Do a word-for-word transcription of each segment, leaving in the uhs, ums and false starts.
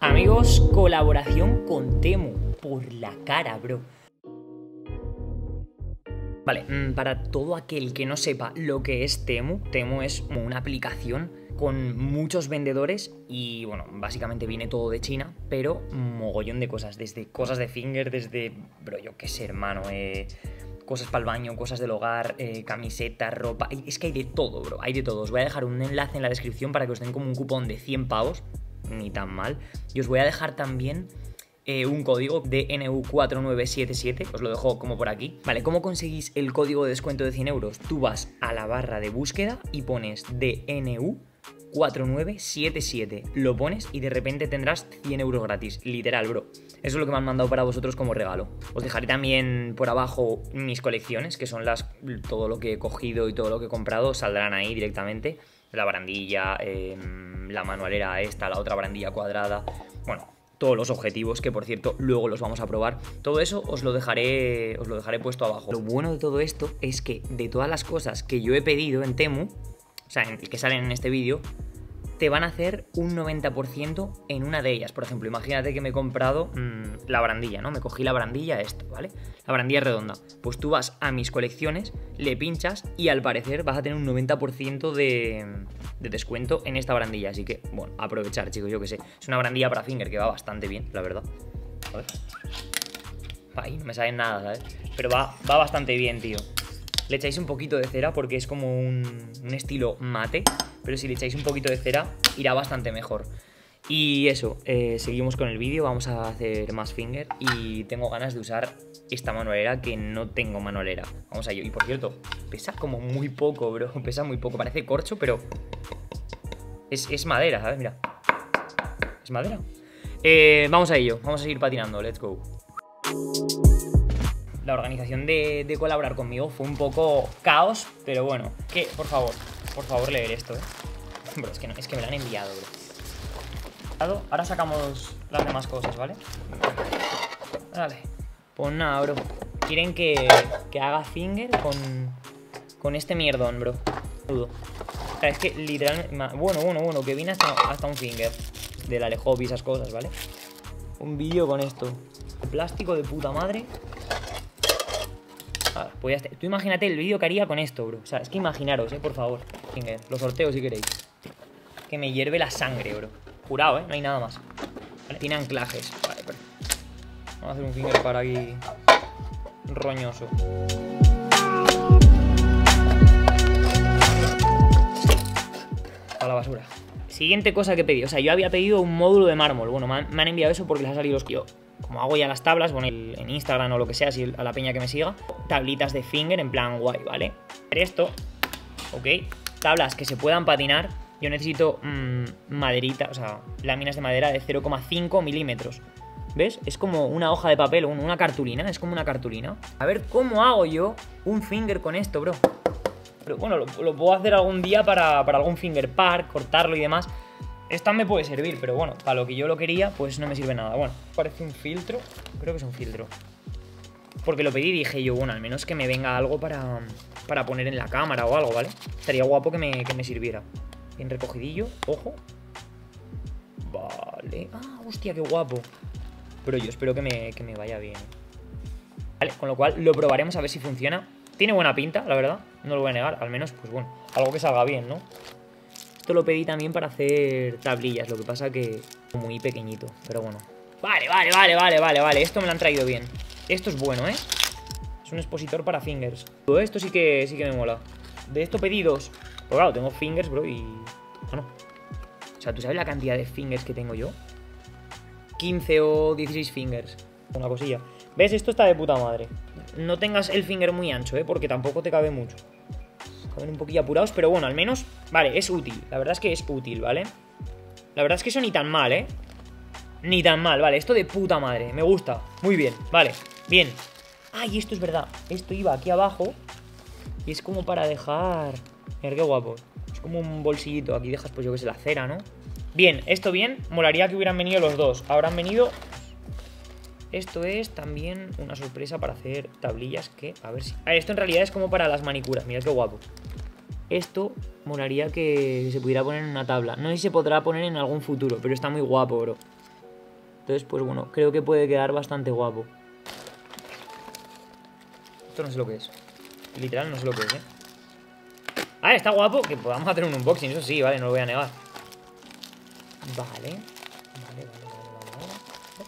Amigos, colaboración con Temu. Por la cara, bro. Vale, para todo aquel que no sepa lo que es Temu, Temu es una aplicación con muchos vendedores y, bueno, básicamente viene todo de China, pero mogollón de cosas, desde cosas de finger, desde, bro, yo qué sé, hermano, eh, cosas para el baño, cosas del hogar, eh, camisetas, ropa, es que hay de todo, bro, hay de todo. Os voy a dejar un enlace en la descripción para que os den como un cupón de cien pavos, ni tan mal, y os voy a dejar también Eh, un código de N U cuatro nueve siete siete, os lo dejo como por aquí. Vale, ¿cómo conseguís el código de descuento de cien euros? Tú vas a la barra de búsqueda y pones D N U cuatro nueve siete siete, lo pones y de repente tendrás cien euros gratis, literal, bro. Eso es lo que me han mandado para vosotros como regalo. Os dejaré también por abajo mis colecciones, que son las todo lo que he cogido y todo lo que he comprado, saldrán ahí directamente. La barandilla, eh, la manualera esta, la otra barandilla cuadrada, bueno, todos los objetivos, que por cierto luego los vamos a probar. Todo eso os lo dejaré os lo dejaré puesto abajo. Lo bueno de todo esto es que de todas las cosas que yo he pedido en Temu, o sea, en, que salen en este vídeo, te van a hacer un noventa por ciento en una de ellas. Por ejemplo, imagínate que me he comprado mmm, la barandilla, ¿no? Me cogí la barandilla esta, ¿vale? La barandilla redonda. Pues tú vas a mis colecciones, le pinchas y al parecer vas a tener un noventa por ciento de, de descuento en esta barandilla. Así que, bueno, aprovechar, chicos, yo que sé. Es una barandilla para finger que va bastante bien, la verdad. A ver. Ay, no me sale nada, ¿sabes? Pero va, va bastante bien, tío. Le echáis un poquito de cera porque es como un, un estilo mate, pero si le echáis un poquito de cera irá bastante mejor. Y eso, eh, seguimos con el vídeo, vamos a hacer más finger y tengo ganas de usar esta manualera que no tengo manualera. Vamos a ello. Y por cierto, pesa como muy poco, bro, pesa muy poco, parece corcho, pero es, es madera, ¿sabes? Mira, es madera. Eh, vamos a ello, vamos a seguir patinando, let's go. La organización de, de colaborar conmigo fue un poco caos, pero bueno, que, por favor, por favor leer esto, eh. Bro, es que, no, es que me lo han enviado, bro. Ahora sacamos las demás cosas, ¿vale? Vale, pues nada, bro. Quieren que, que haga finger con, con este mierdón, bro. Dudo. O sea, es que literalmente, bueno, bueno, bueno, que viene hasta, hasta un finger del Alejo y esas cosas, ¿vale? Un vídeo con esto. Plástico de puta madre. Vale, pues ya está. Tú imagínate el vídeo que haría con esto, bro. O sea, es que imaginaros, eh, por favor. Finger, los sorteos si queréis. Que me hierve la sangre, bro. Jurado, eh, no hay nada más. Vale, tiene anclajes. Vale, perfecto. Vamos a hacer un finger para aquí roñoso. A la basura. Siguiente cosa que he pedido. O sea, yo había pedido un módulo de mármol. Bueno, me han, me han enviado eso porque les ha salido los que yo. Como hago ya las tablas, bueno, en Instagram o lo que sea, si a la peña que me siga, tablitas de finger en plan guay, ¿vale? Esto, ok, tablas que se puedan patinar. Yo necesito mmm, maderita, o sea, láminas de madera de cero coma cinco milímetros. ¿Ves? Es como una hoja de papel, una cartulina, es como una cartulina. A ver, ¿cómo hago yo un finger con esto, bro? Pero bueno, lo, lo puedo hacer algún día para, para algún finger park, cortarlo y demás. Esta me puede servir, pero bueno, para lo que yo lo quería, pues no me sirve nada. Bueno, parece un filtro, creo que es un filtro. Porque lo pedí y dije yo, bueno, al menos que me venga algo para, para poner en la cámara o algo, ¿vale? Estaría guapo que me, que me sirviera. Bien recogidillo, ojo. Vale, ah, hostia, qué guapo. Pero yo espero que me, que me vaya bien. Vale, con lo cual lo probaremos a ver si funciona. Tiene buena pinta, la verdad, no lo voy a negar. Al menos, pues bueno, algo que salga bien, ¿no? Esto lo pedí también para hacer tablillas, lo que pasa que muy pequeñito, pero bueno. Vale, vale, vale, vale, vale, vale, esto me lo han traído bien. Esto es bueno, ¿eh? Es un expositor para fingers. Todo esto sí que, sí que me mola. De esto pedí dos. Pues claro, tengo fingers, bro, y... Bueno. O sea, ¿tú sabes la cantidad de fingers que tengo yo? quince o dieciséis fingers. Una cosilla. ¿Ves? Esto está de puta madre. No tengas el finger muy ancho, ¿eh? Porque tampoco te cabe mucho. Caben un poquillo apurados, pero bueno, al menos, vale, es útil. La verdad es que es útil, ¿vale? La verdad es que eso ni tan mal, ¿eh? Ni tan mal, vale, esto de puta madre. Me gusta, muy bien, vale, bien. Ay, esto es verdad, esto iba aquí abajo y es como para dejar... Mira qué guapo. Es como un bolsillito, aquí dejas, pues yo que sé, la cera, ¿no? Bien, esto bien, molaría que hubieran venido los dos. Ahora han venido... Esto es también una sorpresa para hacer tablillas que, a ver si... A ver, esto en realidad es como para las manicuras, mirad qué guapo. Esto molaría que se pudiera poner en una tabla. No sé si se podrá poner en algún futuro, pero está muy guapo, bro. Entonces, pues bueno, creo que puede quedar bastante guapo. Esto no sé lo que es. Literal no sé lo que es, ¿eh? Ah, está guapo que podamos hacer un unboxing, eso sí, vale, no lo voy a negar. Vale. Vale, vale, vale, vale, vale.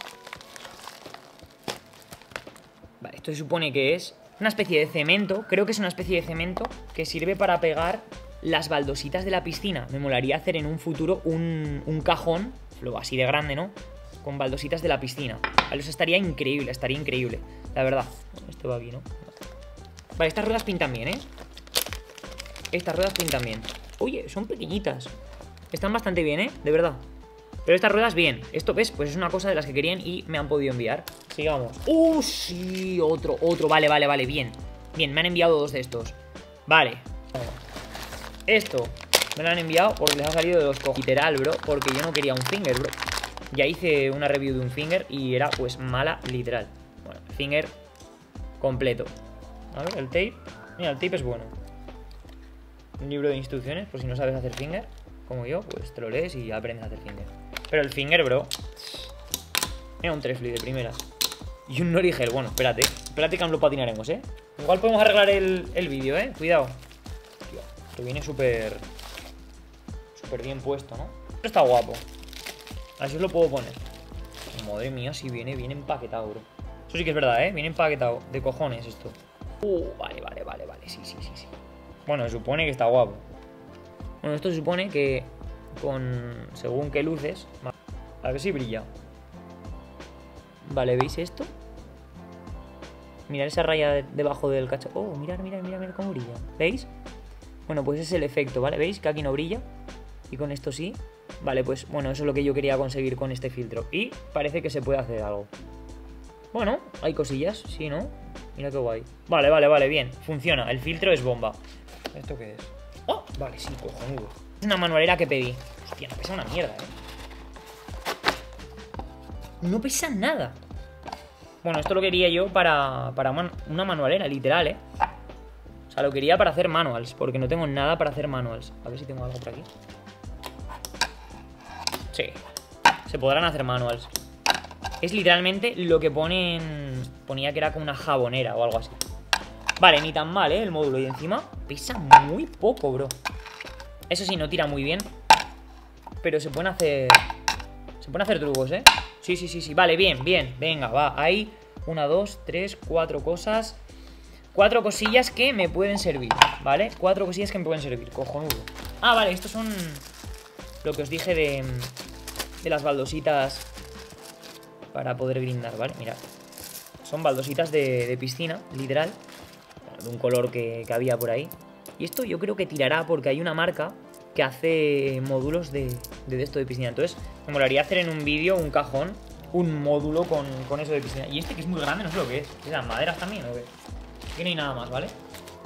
Vale, esto se supone que es una especie de cemento. Creo que es una especie de cemento que sirve para pegar las baldositas de la piscina. Me molaría hacer en un futuro un, un cajón, lo así de grande, ¿no? Con baldositas de la piscina. Vale, eso estaría increíble, estaría increíble. La verdad. Esto va aquí, ¿no? Vale, estas ruedas pintan bien, ¿eh? Estas ruedas pintan bien. Oye, son pequeñitas. Están bastante bien, ¿eh? De verdad. Pero estas ruedas bien. Esto, ¿ves? Pues es una cosa de las que querían y me han podido enviar. Sigamos. ¡Uh, sí! Otro, otro. Vale, vale, vale. Bien. Bien, me han enviado dos de estos. Vale. Esto me lo han enviado porque les ha salido de los cojones. Literal, bro. Porque yo no quería un finger, bro. Ya hice una review de un finger y era, pues, mala, literal. Bueno, finger completo. A ver, el tape. Mira, el tape es bueno. Un libro de instrucciones, por si no sabes hacer finger, como yo, pues te lo lees y aprendes a hacer finger. Pero el finger, bro, mira, un tres flip de primera. Y un Norigel, bueno, espérate. Espérate que aún lo patinaremos, ¿eh? Igual podemos arreglar el, el vídeo, ¿eh? Cuidado. Tío, esto viene súper... súper bien puesto, ¿no? Esto está guapo. Así os lo puedo poner. Madre mía, si viene bien empaquetado, bro. Eso sí que es verdad, ¿eh? Viene empaquetado. De cojones esto. Uh, vale, vale, vale, vale. Sí, sí, sí, sí. Bueno, se supone que está guapo. Bueno, esto se supone que con... según qué luces... A ver si brilla. Vale, ¿veis esto? Mirad esa raya de, debajo del cacho. Oh, mirad, mirad, mirad, mirad cómo brilla. ¿Veis? Bueno, pues ese es el efecto, ¿vale? ¿Veis que aquí no brilla? Y con esto sí. Vale, pues bueno, eso es lo que yo quería conseguir con este filtro. Y parece que se puede hacer algo. Bueno, hay cosillas, sí, ¿no? Mira qué guay. Vale, vale, vale, bien. Funciona, el filtro es bomba. ¿Esto qué es? ¡Oh! Vale, sí, cojonudo. Es una manualera que pedí. Hostia, no pesa una mierda, ¿eh? No pesa nada. Bueno, esto lo quería yo para, para man una manualera, literal, ¿eh? O sea, lo quería para hacer manuals, porque no tengo nada para hacer manuals. A ver si tengo algo por aquí. Sí, se podrán hacer manuals. Es literalmente lo que ponen... ponía que era como una jabonera o algo así. Vale, ni tan mal, ¿eh? El módulo. Y encima pesa muy poco, bro. Eso sí, no tira muy bien. Pero se pueden hacer... se pueden hacer trucos, ¿eh? Sí, sí, sí, sí. Vale, bien, bien. Venga, va. Hay una, dos, tres, cuatro cosas. Cuatro cosillas que me pueden servir, ¿vale? Cuatro cosillas que me pueden servir. Cojonudo. Ah, vale, estos son... lo que os dije de... de las baldositas para poder brindar, ¿vale? Mirad. Son baldositas de, de piscina, literal. De un color que, que había por ahí. Y esto yo creo que tirará porque hay una marca que hace módulos de, de esto de piscina. Entonces me molaría hacer en un vídeo un cajón, un módulo con, con eso de piscina. Y este que es muy grande, no sé lo que es. ¿Es las maderas también o qué? Aquí no hay nada más, ¿vale?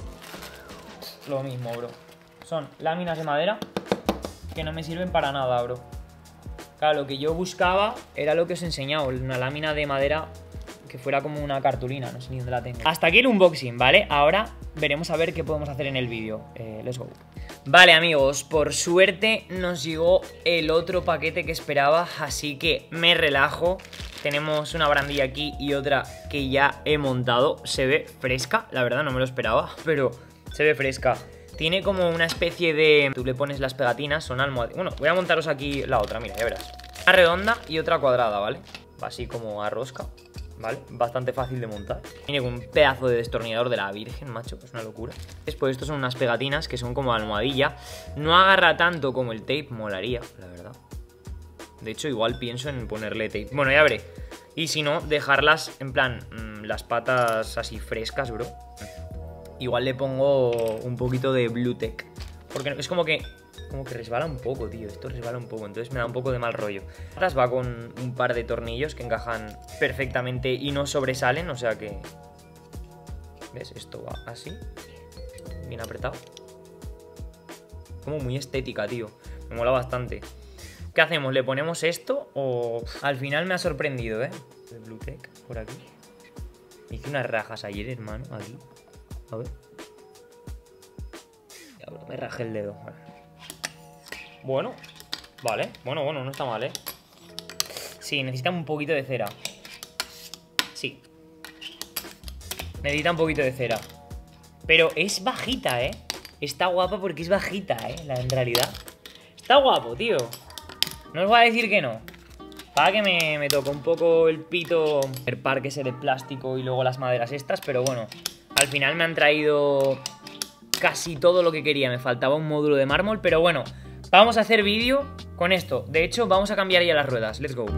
Lo mismo, bro. Son láminas de madera que no me sirven para nada, bro. Claro, lo que yo buscaba era lo que os he enseñado. Una lámina de madera que fuera como una cartulina, no sé ni dónde la tengo. Hasta aquí el unboxing, ¿vale? Ahora veremos a ver qué podemos hacer en el vídeo. Eh, let's go. Vale, amigos, por suerte nos llegó el otro paquete que esperaba, así que me relajo. Tenemos una barandilla aquí y otra que ya he montado. Se ve fresca, la verdad no me lo esperaba, pero se ve fresca. Tiene como una especie de... tú le pones las pegatinas, son almohadillas. Bueno, voy a montaros aquí la otra, mira, ya verás. Una redonda y otra cuadrada, ¿vale? Así como a rosca. ¿Vale? Bastante fácil de montar. Viene con un pedazo de destornillador de la Virgen, macho. Es una locura. Después estos son unas pegatinas que son como almohadilla. No agarra tanto como el tape, molaría, la verdad. De hecho, igual pienso en ponerle tape. Bueno, ya veré. Y si no, dejarlas en plan, mmm, las patas así frescas, bro. Igual le pongo un poquito de Bluetech. Porque es como que... como que resbala un poco, tío. Esto resbala un poco, entonces me da un poco de mal rollo. Estas va con un par de tornillos que encajan perfectamente y no sobresalen, o sea que... ¿ves? Esto va así. Bien apretado. Como muy estética, tío. Me mola bastante. ¿Qué hacemos? ¿Le ponemos esto o...? Al final me ha sorprendido, ¿eh? El Bluetech por aquí. Hice unas rajas ayer, hermano, aquí. A ver. Ya, bro, me rajé el dedo. Vale. Bueno, vale, bueno, bueno, no está mal, ¿eh? Sí, necesita un poquito de cera. Sí. Necesita un poquito de cera. Pero es bajita, ¿eh? Está guapa porque es bajita, ¿eh? La, en realidad. Está guapo, tío. No os voy a decir que no. Para que me, me toque un poco el pito el parque ese de plástico y luego las maderas estas. Pero bueno, al final me han traído casi todo lo que quería. Me faltaba un módulo de mármol, pero bueno, vamos a hacer vídeo con esto. De hecho, vamos a cambiar ya las ruedas. Let's go.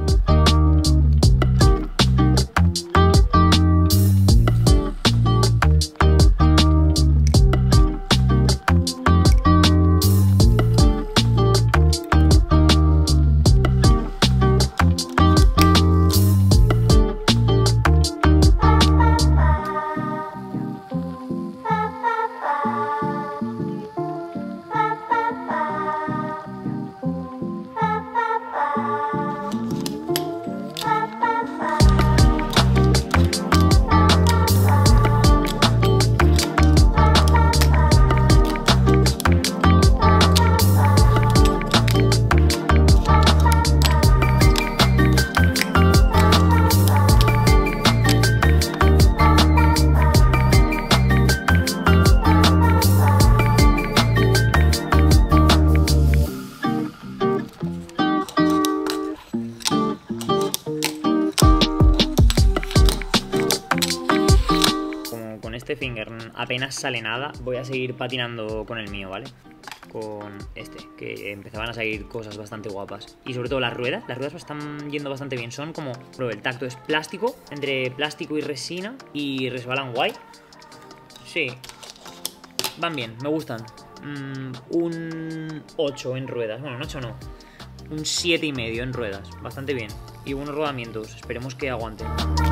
Este finger apenas sale nada, voy a seguir patinando con el mío, ¿vale? Con este, que empezaban a salir cosas bastante guapas. Y sobre todo las ruedas, las ruedas están yendo bastante bien. Son como, bro, el tacto es plástico, entre plástico y resina, y resbalan guay. Sí, van bien, me gustan. mm, Un ocho en ruedas, bueno, un ocho no, un siete y medio en ruedas, bastante bien. Y buenos rodamientos, esperemos que aguanten.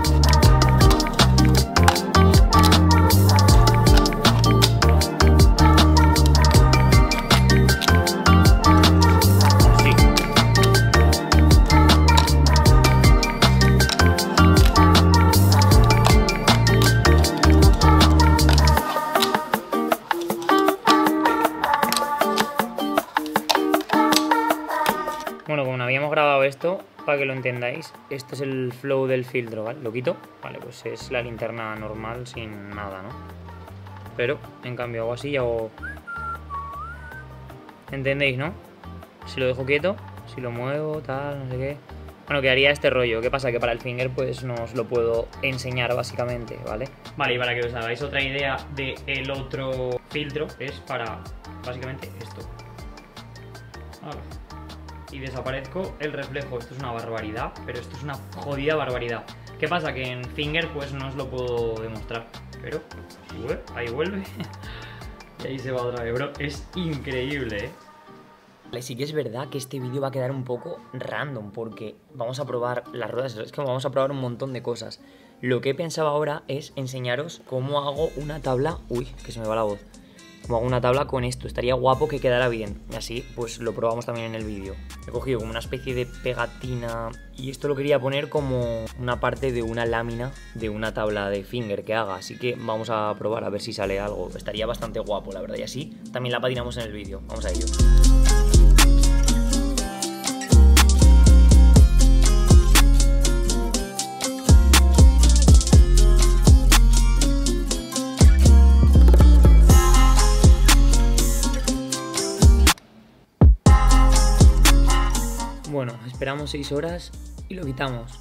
Bueno, como no habíamos grabado esto, para que lo entendáis, este es el flow del filtro, ¿vale? Lo quito, vale, pues es la linterna normal sin nada, ¿no? Pero, en cambio, hago así y hago... ¿Entendéis, no? Si lo dejo quieto, si lo muevo, tal, no sé qué... Bueno, quedaría este rollo. ¿Qué pasa? Que para el finger, pues, no os lo puedo enseñar, básicamente, ¿vale? Vale, y para que os hagáis otra idea del otro filtro, es para, básicamente, esto. Vale. Y desaparezco el reflejo. Esto es una barbaridad, pero esto es una jodida barbaridad. ¿Qué pasa? Que en finger pues no os lo puedo demostrar, pero ahí vuelve y ahí se va otra vez, bro. Es increíble, ¿eh? Vale, sí que es verdad que este vídeo va a quedar un poco random porque vamos a probar las ruedas, es que vamos a probar un montón de cosas. Lo que he pensado ahora es enseñaros cómo hago una tabla... Uy, que se me va la voz. Como hago una tabla con esto, estaría guapo que quedara bien. Y así pues lo probamos también en el vídeo. He cogido como una especie de pegatina y esto lo quería poner como una parte de una lámina de una tabla de finger que haga. Así que vamos a probar a ver si sale algo. Estaría bastante guapo, la verdad. Y así también la patinamos en el vídeo. Vamos a ello. Bueno, esperamos seis horas y lo quitamos.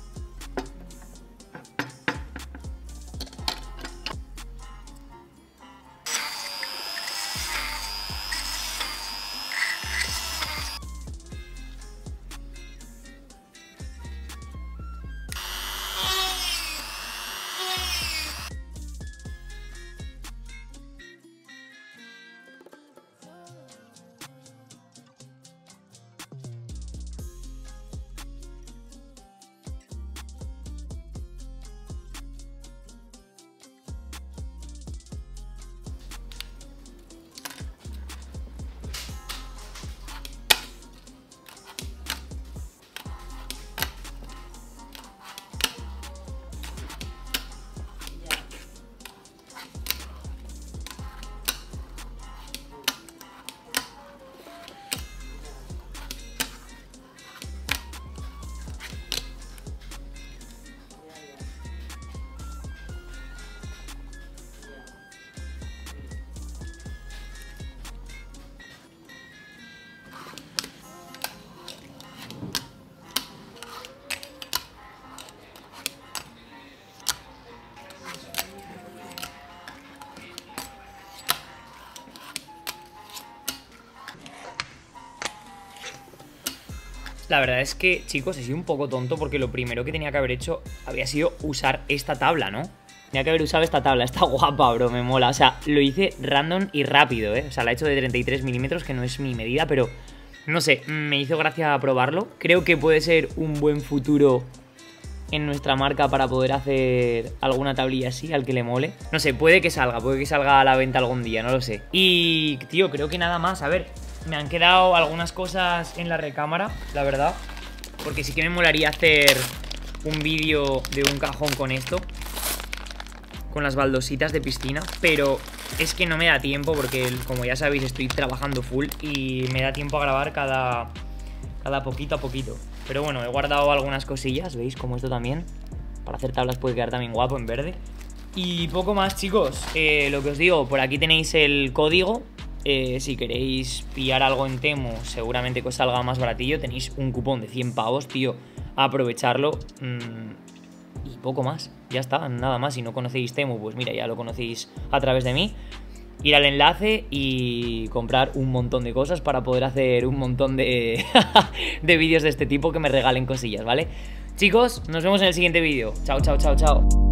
La verdad es que, chicos, he sido un poco tonto porque lo primero que tenía que haber hecho había sido usar esta tabla, ¿no? Tenía que haber usado esta tabla, está guapa, bro, me mola. O sea, lo hice random y rápido, ¿eh? O sea, la he hecho de treinta y tres milímetros, que no es mi medida, pero no sé, me hizo gracia probarlo. Creo que puede ser un buen futuro en nuestra marca para poder hacer alguna tablilla así, al que le mole. No sé, puede que salga, puede que salga a la venta algún día, no lo sé. Y, tío, creo que nada más, a ver, me han quedado algunas cosas en la recámara, la verdad, porque sí que me molaría hacer un vídeo de un cajón con esto, con las baldositas de piscina, pero es que no me da tiempo porque, como ya sabéis, estoy trabajando full y me da tiempo a grabar cada, cada poquito a poquito. Pero bueno, he guardado algunas cosillas, ¿veis? Como esto también. Para hacer tablas puede quedar también guapo en verde. Y poco más, chicos. Eh, lo que os digo, por aquí tenéis el código. Eh, si queréis pillar algo en Temu, seguramente que os salga más baratillo. Tenéis un cupón de cien pavos, tío. A aprovecharlo. Mm, y poco más. Ya está, nada más. Si no conocéis Temu, pues mira, ya lo conocéis a través de mí. Ir al enlace y comprar un montón de cosas para poder hacer un montón de, de vídeos de este tipo que me regalen cosillas, ¿vale? Chicos, nos vemos en el siguiente vídeo. Chao, chao, chao, chao.